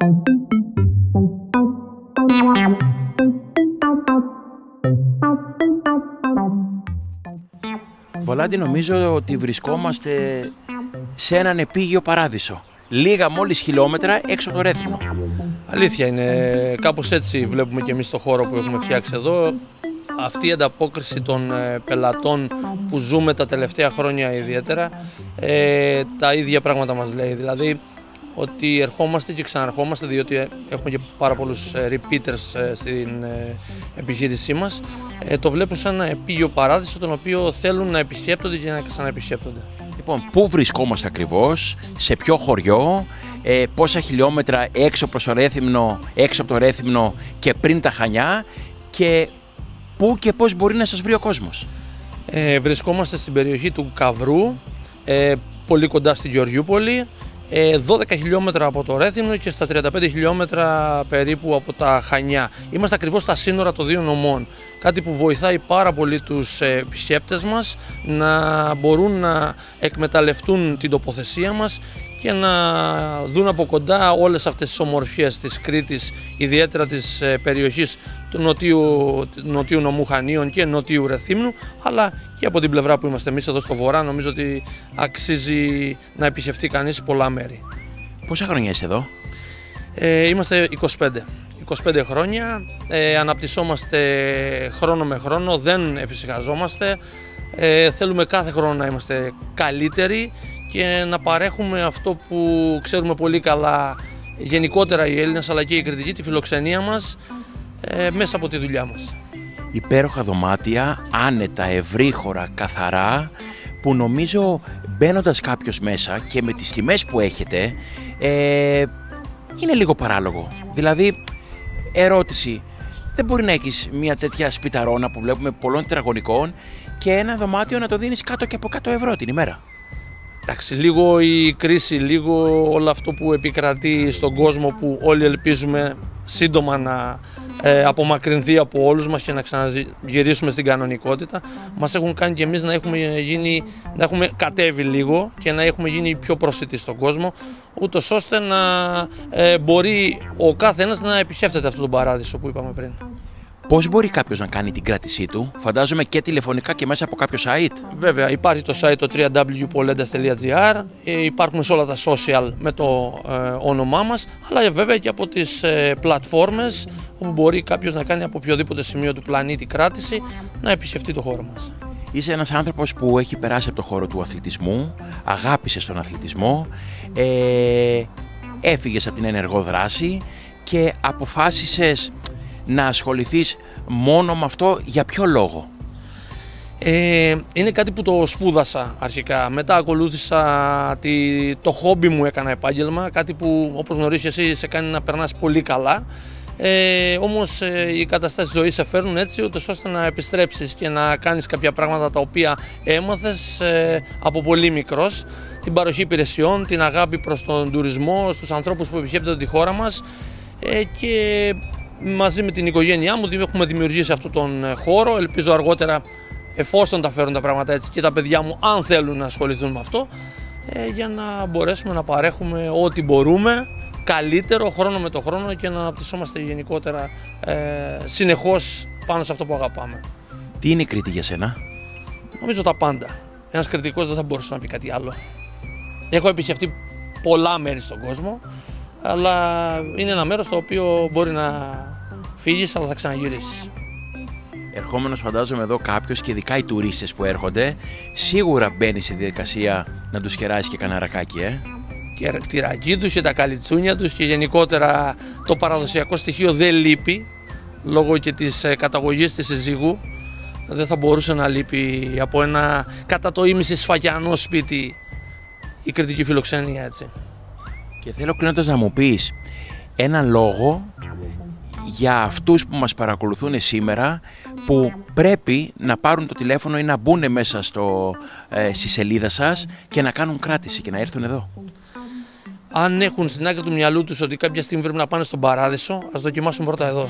Βολάντη, νομίζω ότι βρισκόμαστε σε έναν επίγειο παράδεισο. Λίγα μόλις χιλιόμετρα έξω από το Ρέθυμνο. Αλήθεια είναι, κάπως έτσι βλέπουμε και εμείς το χώρο που έχουμε φτιάξει εδώ. Αυτή η ανταπόκριση των πελατών που ζούμε τα τελευταία χρόνια ιδιαίτερα, τα ίδια πράγματα μας λέει. Δηλαδή ότι ερχόμαστε και ξαναρχόμαστε, διότι έχουμε και πάρα πολλούς repeaters στην επιχείρησή μας. Το βλέπουν σαν ένα επίγειο παράδεισο, τον οποίο θέλουν να επισκέπτονται και να ξαναεπισκέπτονται. Λοιπόν, πού βρισκόμαστε ακριβώς, σε ποιο χωριό, πόσα χιλιόμετρα έξω προς το Ρέθυμνο, έξω από το Ρέθυμνο και πριν τα Χανιά, και πού και πώς μπορεί να σας βρει ο κόσμος? Βρισκόμαστε στην περιοχή του Καυρού, πολύ κοντά στη Γεωργιούπολη, 12 χιλιόμετρα από το Ρέθυμνο και στα 35 χιλιόμετρα περίπου από τα Χανιά. Είμαστε ακριβώς στα σύνορα των δύο νομών. Κάτι που βοηθάει πάρα πολύ τους επισκέπτες μας να μπορούν να εκμεταλλευτούν την τοποθεσία μας και να δουν από κοντά όλες αυτές τις ομορφιές της Κρήτης, ιδιαίτερα της περιοχής του νοτιού νομού Χανίων και νοτιού Ρεθύμνου, αλλά και από την πλευρά που είμαστε εμείς εδώ στο βορρά. Νομίζω ότι αξίζει να επισκεφτεί κανείς πολλά μέρη. Πόσα χρόνια είσαι εδώ? Είμαστε 25 χρόνια, αναπτυσσόμαστε χρόνο με χρόνο, δεν εφησυχαζόμαστε, θέλουμε κάθε χρόνο να είμαστε καλύτεροι και να παρέχουμε αυτό που ξέρουμε πολύ καλά γενικότερα οι Έλληνες, αλλά και οι Κρητικοί, τη φιλοξενία μας μέσα από τη δουλειά μας. Υπέροχα δωμάτια, άνετα, ευρύχωρα, καθαρά, που νομίζω μπαίνοντας κάποιος μέσα και με τις τιμές που έχετε είναι λίγο παράλογο. Δηλαδή, ερώτηση, δεν μπορεί να έχεις μια τέτοια σπιταρόνα που βλέπουμε πολλών τετραγωνικών και ένα δωμάτιο να το δίνεις κάτω και από 100 ευρώ την ημέρα? Εντάξει, λίγο η κρίση, λίγο όλο αυτό που επικρατεί στον κόσμο, που όλοι ελπίζουμε σύντομα να απομακρυνθεί από όλους μας και να ξαναγυρίσουμε στην κανονικότητα, μας έχουν κάνει και εμείς να έχουμε κατέβει λίγο και να έχουμε γίνει πιο προσιτοί στον κόσμο, ούτως ώστε να μπορεί ο κάθε ένας να επισκέφτεται αυτόν τον παράδεισο που είπαμε πριν. Πώς μπορεί κάποιος να κάνει την κράτησή του? Φαντάζομαι και τηλεφωνικά και μέσα από κάποιο site. Βέβαια, υπάρχει το site το www.polendas.gr, υπάρχουν σε όλα τα social με το όνομά μας, αλλά βέβαια και από τις πλατφόρμες όπου μπορεί κάποιος να κάνει από οποιοδήποτε σημείο του πλανήτη κράτηση να επισκεφτεί το χώρο μας. Είσαι ένας άνθρωπος που έχει περάσει από το χώρο του αθλητισμού, αγάπησες τον αθλητισμό, έφυγες από την ενεργό δράση και αποφάσισες να ασχοληθείς μόνο με αυτό. Για ποιο λόγο? Είναι κάτι που το σπούδασα αρχικά, μετά ακολούθησα το χόμπι μου, έκανα επάγγελμα, κάτι που όπως γνωρίζεις εσύ σε κάνει να περνάς πολύ καλά, όμως οι καταστάσεις της ζωής σε φέρνουν έτσι ώστε να επιστρέψεις και να κάνεις κάποια πράγματα τα οποία έμαθες από πολύ μικρός, την παροχή υπηρεσιών, την αγάπη προς τον τουρισμό, στους ανθρώπους που επισκέπτονται τη χώρα μας, και μαζί με την οικογένειά μου έχουμε δημιουργήσει αυτόν τον χώρο. Ελπίζω αργότερα, εφόσον τα φέρουν τα πράγματα έτσι, και τα παιδιά μου, αν θέλουν να ασχοληθούν με αυτό, για να μπορέσουμε να παρέχουμε ό,τι μπορούμε καλύτερο χρόνο με το χρόνο και να αναπτυσσόμαστε γενικότερα συνεχώς πάνω σε αυτό που αγαπάμε. Τι είναι η Κρήτη για σένα? Νομίζω τα πάντα. Ένας Κρητικός δεν θα μπορούσε να πει κάτι άλλο. Έχω επισκεφτεί πολλά μέρη στον κόσμο, αλλά είναι ένα μέρος το οποίο μπορεί να φύγεις, αλλά θα ξαναγυρίσεις. Ερχόμενος φαντάζομαι εδώ κάποιος, και ειδικά οι τουρίστες που έρχονται, σίγουρα μπαίνει σε διαδικασία να τους κεράσεις και κανένα ρακάκι, Και τη ρακή τους και τα καλιτσούνια τους, και γενικότερα το παραδοσιακό στοιχείο δεν λείπει, λόγω και της καταγωγής της συζύγου. Δεν θα μπορούσε να λείπει από ένα κατά το ίμιση σφακιανό σπίτι η κρητική φιλοξενία, έτσι. Και θέλω κλείνοντας να μου πεις έναν λόγο για αυτούς που μας παρακολουθούν σήμερα, που πρέπει να πάρουν το τηλέφωνο ή να μπουν μέσα στη σελίδα σας και να κάνουν κράτηση και να έρθουν εδώ. Αν έχουν στην άκρη του μυαλού τους ότι κάποια στιγμή πρέπει να πάνε στον παράδεισο, ας δοκιμάσουν πρώτα εδώ.